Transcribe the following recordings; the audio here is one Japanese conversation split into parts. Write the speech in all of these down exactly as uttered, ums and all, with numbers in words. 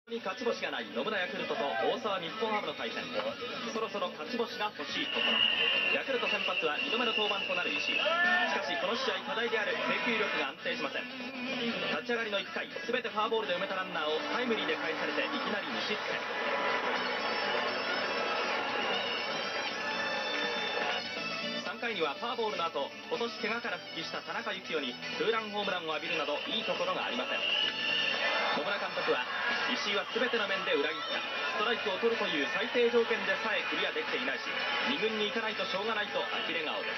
に勝ち星がない野村ヤクルトと大沢日本ハムの対戦。そろそろ勝ち星が欲しいところ。ヤクルト先発はにどめの登板となる石井。しかしこの試合課題である制球力が安定しません。立ち上がりのいっかい、全てフォアボールで埋めたランナーをタイムリーで返されていきなり無失点。さんかいにはフォアボールの後、今年怪我から復帰した田中幸雄にツーランホームランを浴びるなどいいところがありません。野村監督は、石井は全ての面で裏切った、ストライクを取るという最低条件でさえクリアできていないし、に軍に行かないとしょうがないと呆れ顔です。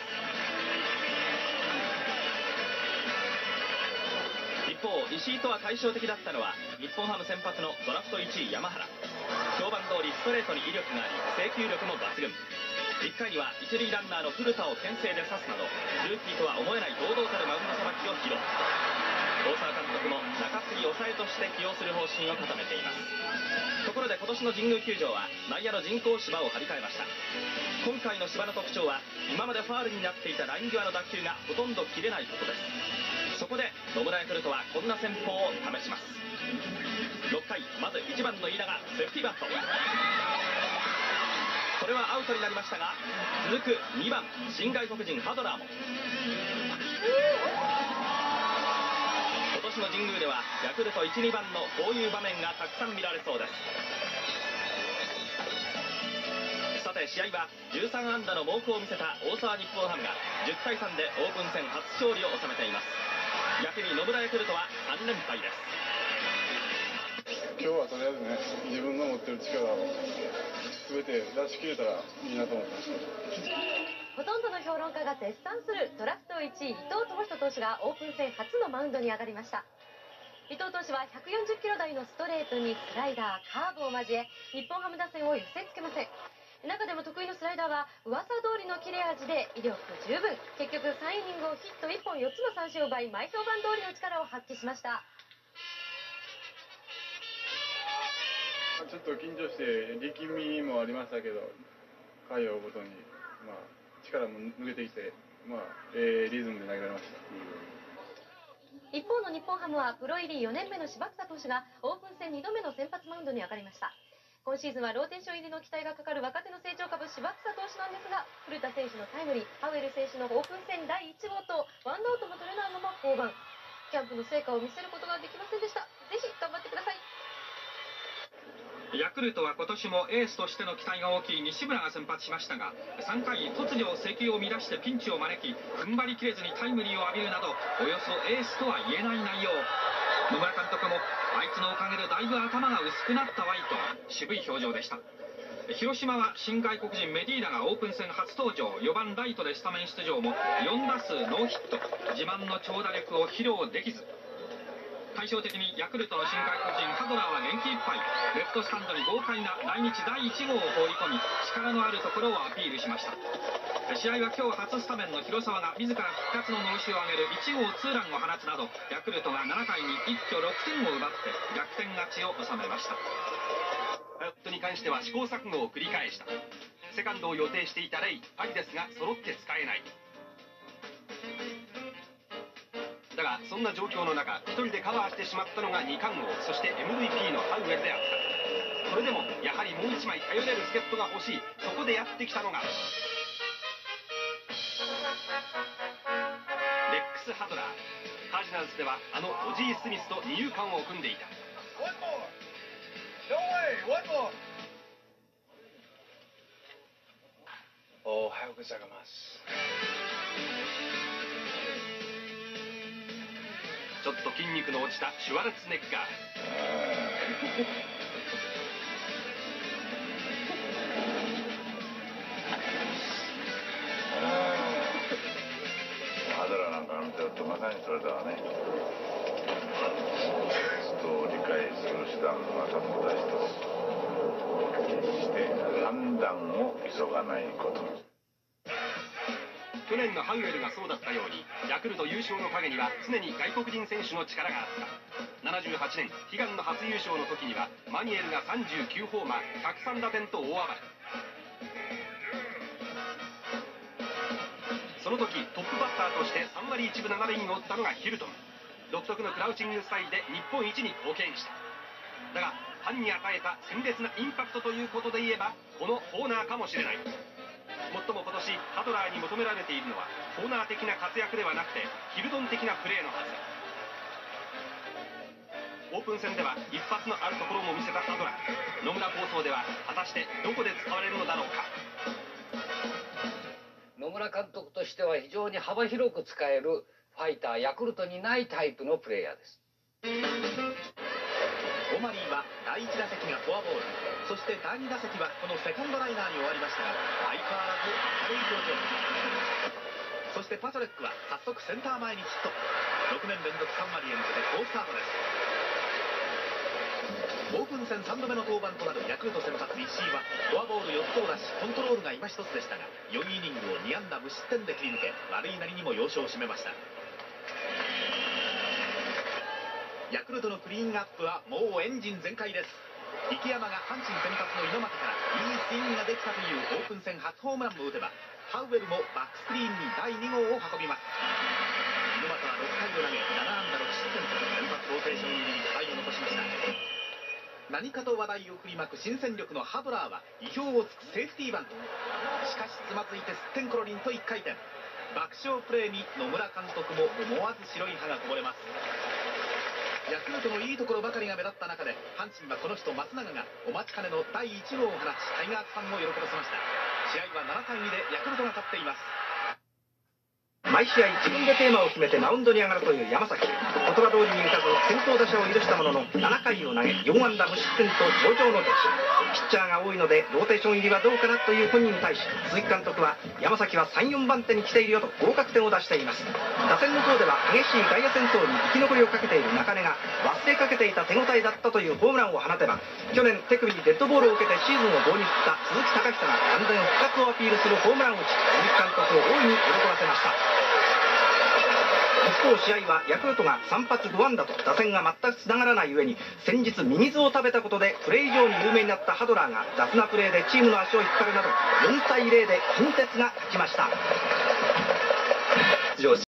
一方、石井とは対照的だったのは日本ハム先発のドラフトいちい山原。評判通りストレートに威力があり、制球力も抜群。いっかいには一塁ランナーの古田を牽制で刺すなど、ルーキーとは思えない堂々たるマウンドさばきを披露。大沢監督も中継ぎ抑えとして起用する方針を固めています。ところで今年の神宮球場は内野の人工芝を張り替えました。今回の芝の特徴は、今までファールになっていたライン際の打球がほとんど切れないことです。そこで野村ヤクルトはこんな戦法を試します。ろっかい、まずいちばんの飯田がセーフティーバント。これはアウトになりましたが、続くにばん新外国人ハドラーも。今年の神宮ではヤクルトいち、にばんのこういう場面がたくさん見られそうです。さて試合はじゅうさんあんだの猛攻を見せた大沢日本ハムがじゅったいさんでオープン戦初勝利を収めています。逆に野村ヤクルトはさんれんぱいです。 今日はとりあえずね、自分の持ってる力を全て出し切れたらいいなと思ってます。 ほとんどの評論家が絶賛するドラフトいちい伊藤智仁投手がオープン戦初のマウンドに上がりました。伊藤投手はひゃくよんじゅっキロ台のストレートにスライダー、カーブを交え日本ハム打線を寄せつけません。中でも得意のスライダーは噂通りの切れ味で威力十分。結局さんイニングをヒットいっぽんよっつの三振を奪い、前評判通りの力を発揮しました。 ちょっと緊張して力みもありましたけど、回を追うごとに、まあ、力も抜けてきて、まあえー、リズムで投げられました。 一方の日本ハムはプロ入りよねんめの柴草投手がオープン戦にどめの先発マウンドに上がりました。今シーズンはローテーション入りの期待がかかる若手の成長株柴草投手なんですが、古田選手のタイムリー、パウエル選手のオープン戦だいいち号とワンアウトも取れないまま降板。キャンプの成果を見せることができませんでした。ぜひ頑張ってください。 ヤクルトは今年もエースとしての期待が大きい西村が先発しましたが、さんかい突如制球を乱してピンチを招き、踏ん張りきれずにタイムリーを浴びるなど、およそエースとは言えない内容。野村監督もあいつのおかげでだいぶ頭が薄くなったわいと渋い表情でした。広島は新外国人メディーナがオープン戦初登場、よばんライトでスタメン出場もよんだすうノーヒット、自慢の長打力を披露できず。対照的にヤクルトの新外国人ハドラーは元気いっぱい、レフトスタンドに豪快な来日だいいち号を放り込み、力のあるところをアピールしました。試合は今日初スタメンの広沢が自ら復活ののろしを上げるいち号ツーランを放つなど、ヤクルトがななかいに一挙ろくてんを奪って逆転勝ちを収めました。パイロットに関しては試行錯誤を繰り返した。セカンドを予定していたレイ、パリですが揃って使えない。だがそんな状況の中、一人でカバーしてしまったのがにかんごう、そして エムブイピー のハウエルであった。それでもやはりもういちまい頼れる助っ人が欲しい。そこでやってきたのがレックス・ハドラー。カージナルスではあのオジー・スミスと二遊間を組んでいた。 おはようございます。 ちょっと筋肉の落ちたシュワルツェネッガー。 ハドラーなんか見てるとまさにそれだわね。人を理解する手段はたった一つ。決して判断を急がないこと。 去年のハウエルがそうだったように、ヤクルト優勝の陰には常に外国人選手の力があった。ななじゅうはちねん悲願の初優勝の時にはマニエルがさんじゅうきゅうホーマー、ひゃくさんだてんと大暴れ。その時トップバッターとしてさんわりいちぶななりんを打ったのがヒルトン。独特のクラウチングスタイルで日本一に貢献した。だがファンに与えた鮮烈なインパクトということで言えばこのホーナーかもしれない。もっとも今年ハドラーに求められているのはホーナー的な活躍ではなくてヒルドン的なプレーのはずだ。オープン戦では一発のあるところも見せたハドラー。野村構想では果たしてどこで使われるのだろうか。 野村監督としては非常に幅広く使えるファイター、ヤクルトにないタイプのプレイヤーです。 オマリーはだいいち打席がフォアボール、そしてだいに打席はこのセカンドライナーに終わりましたが相変わらず明るい表情。そしてパチョレックは早速センター前にヒット。ろくねん連続さん割へ向けて好スタートです。オープン戦さんどめの登板となるヤクルト先発石井はフォアボールよっつを出しコントロールが今一つでしたがよんイニングをに安打無失点で切り抜け悪いなりにも要所を締めました。ヤクルトのクリーンアップはもうエンジン全開です。池山が阪神先発の猪俣からいいスイングができたというオープン戦初ホームランを打てばハウエルもバックスクリーンにだいに号を運びます。猪俣はろっかいを投げなな安打ろく失点と先発ローテーション入りに課題を残しました。何かと話題を振りまく新戦力のハドラーは意表をつくセーフティーバント。しかしつまずいてすってんころりんといっかい転。爆笑プレーに野村監督も思わず白い歯がこぼれます。ヤクルトのいいところばかりが目立った中で阪神はこの人松永がお待ちかねのだいいち号を放ちタイガースファンを喜ばせました。試合はななたいにでヤクルトが勝っています。 毎試合自分でテーマを決めてマウンドに上がるという山崎。言葉通りにいかず先頭打者を許したもののななかいを投げよん安打無失点と上々の出来。ピッチャーが多いのでローテーション入りはどうかなという本人に対し鈴木監督は山崎はさん、よんばん手に来ているよと合格点を出しています。打線の方では激しい外野戦争に生き残りをかけている中根が忘れかけていた手応えだったというホームランを放てば去年手首にデッドボールを受けてシーズンを棒に振った鈴木貴久が完全復活をアピールするホームランを打ち鈴木監督を大いに喜ばせました。一方試合はヤクルトがさん発ご安打と打線が全くつながらない上に先日ミミズを食べたことでプレー以上に有名になったハドラーが雑なプレーでチームの足を引っ張るなどよんたいゼロで近鉄が勝ちました。